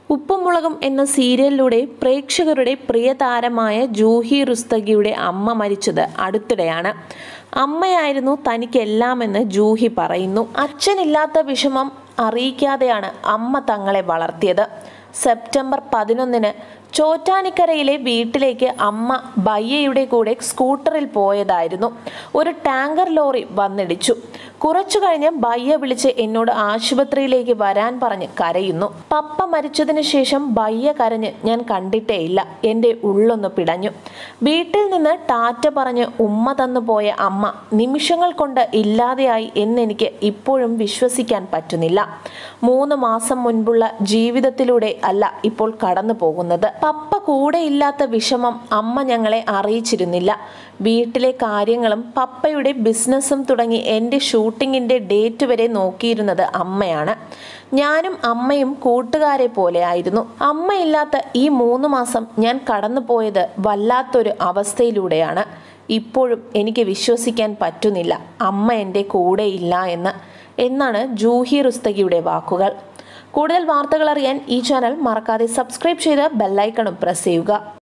ഉപ്പും മുളകും എന്ന സീരിയലിലൂടെ പ്രേക്ഷകരുടെ പ്രിയ താരമായ ജൂഹി റുസ്തഗിയുടെ അമ്മ മരിച്ചത് അടുത്തിടെയാണ്. അമ്മയായിരുന്നു തനിക്കെല്ലാമെന്ന് ജൂഹി പറയുന്നു. അച്ഛനില്ലാത്ത വിഷമം അറിയിക്കാതെയാണ് അമ്മ തങ്ങളെ വളർത്തിയത്. സെപ്റ്റംബർ 11-ന് ചോറ്റാനിക്കരയിലെ വീട്ടിലേക്ക് അമ്മ ബയ്യയുടെ കൂടെ സ്കൂട്ടറിൽ പോയതായിരുന്നു. ഒരു ടാങ്കർ ലോറി വന്നിടിച്ചു. കുറച്ചു കഴിഞ്ഞ് ബയ്യ വിളിച്ച് എന്നോട് ആശുപത്രിയിലേക്ക് വരാൻ പറഞ്ഞ് കരയുന്നു. പപ്പ മരിച്ചതിന് ശേഷം ബയ്യ കരഞ്ഞ് ഞാൻ കണ്ടിട്ടേയില്ല. എൻ്റെ ഉള്ളൊന്ന് പിടഞ്ഞു. വീട്ടിൽ നിന്ന് ടാറ്റ പറഞ്ഞ് ഉമ്മ തന്നു പോയ അമ്മ നിമിഷങ്ങൾ കൊണ്ട് ഇല്ലാതെയായി എന്നെനിക്ക് ഇപ്പോഴും വിശ്വസിക്കാൻ പറ്റുന്നില്ല. 3 മാസം മുൻപുള്ള ജീവിതത്തിലൂടെ അല്ല ഇപ്പോൾ കടന്നു പോകുന്നത്. പപ്പ കൂടെ ഇല്ലാത്ത വിഷമം അമ്മ ഞങ്ങളെ അറിയിച്ചിരുന്നില്ല. വീട്ടിലെ കാര്യങ്ങളും പപ്പയുടെ ബിസിനസ്സും തുടങ്ങി എൻ്റെ ഷൂട്ടിങ്ങിൻ്റെ ഡേറ്റ് വരെ നോക്കിയിരുന്നത് അമ്മയാണ്. ഞാനും അമ്മയും കൂട്ടുകാരെ പോലെ ആയിരുന്നു. അമ്മയില്ലാത്ത ഈ 3 മാസം ഞാൻ കടന്നു പോയത് വല്ലാത്തൊരു അവസ്ഥയിലൂടെയാണ്. ഇപ്പോഴും എനിക്ക് വിശ്വസിക്കാൻ പറ്റുന്നില്ല അമ്മ എൻ്റെ കൂടെ ഇല്ല എന്നാണ് ജൂഹി റുസ്തഗിയുടെ വാക്കുകൾ. കൂടുതൽ വാർത്തകൾ അറിയാൻ ഈ ചാനൽ മറക്കാതെ സബ്സ്ക്രൈബ് ചെയ്ത് ബെല്ലൈക്കണും പ്രസ് ചെയ്യുക.